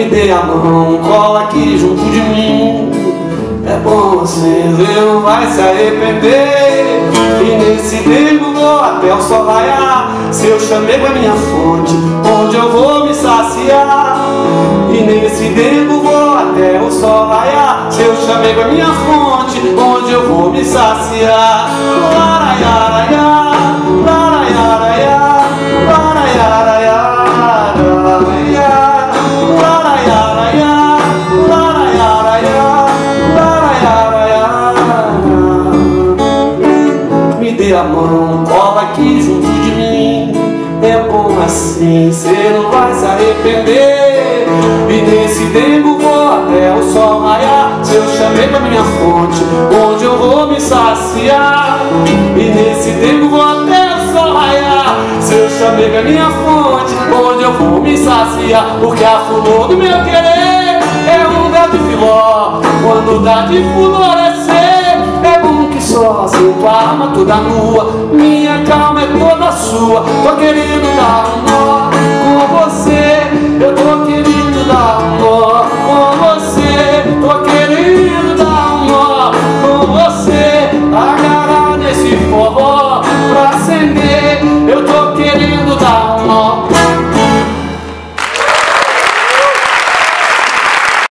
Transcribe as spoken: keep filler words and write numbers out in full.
dê a mão, cola aqui junto de mim. É bom assim, você não vai se arrepender. E nesse tempo vou até o sol raiar. Seu chamego é minha fonte, onde eu vou me saciar. E nesse tempo vou até o sol raiar. Seu chamego é minha fonte, onde eu vou me saciar. Laraiaraiá, laraiaraiá, laraiaraiá, laraiaraiá, laraiaraiá, laraiaraiá. Me dê a mão, cola aqui junto de mim. É bom assim, cê não vai se arrepender. E nesse tempo vou até o sol raiar. Seu chamego é minha fonte, onde eu vou me saciar. E nesse tempo vou até o sol raiar. Seu chamego é minha fonte, onde eu vou me saciar. Porque a flor do meu querer é um véu de filó. Quando dá de florescer, é bom que só sinto a alma toda nua. Minha calma é toda sua. Tô querendo dar um nó com você, eu tô querendo dar um nó.